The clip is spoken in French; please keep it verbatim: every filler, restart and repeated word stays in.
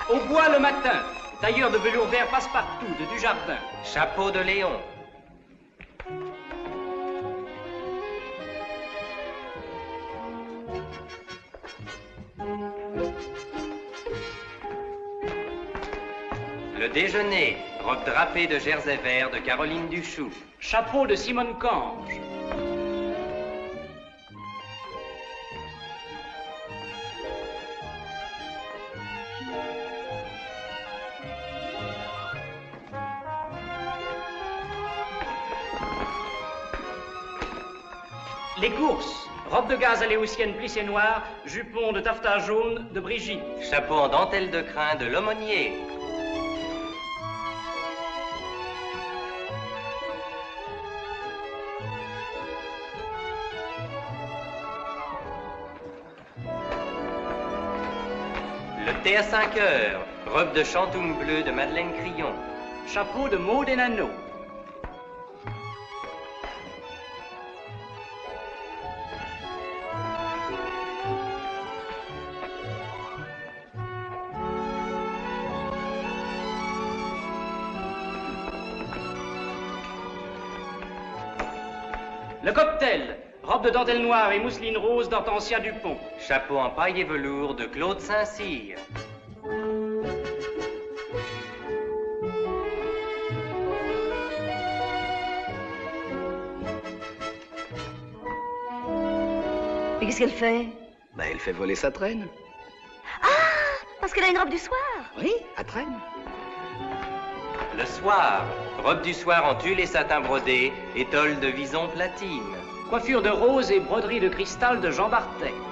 Au bois le matin. Tailleur de velours vert passe-partout de Dujardin. Chapeau de Léon. Le déjeuner, robe drapée de jersey vert de Caroline Duchoux. Chapeau de Simone Cange. Les courses, robe de gaze aléoutienne plissée noire, jupon de taffetas jaune de Brigitte. Chapeau en dentelle de crin de l'aumônier. Le thé à cinq heures, robe de chantoum bleu de Madeleine Crillon. Chapeau de Maud Enano. Le cocktail, robe de dentelle noire et mousseline rose d'Hortensia Dupont. Chapeau en paille et velours de Claude Saint-Cyr. Mais qu'est-ce qu'elle fait? Bah, elle fait voler sa traîne. Ah, parce qu'elle a une robe du soir. Oui, à traîne. Le soir, robe du soir en tulle et satin brodé, étole de vison platine. Coiffure de rose et broderie de cristal de Jean Bartet.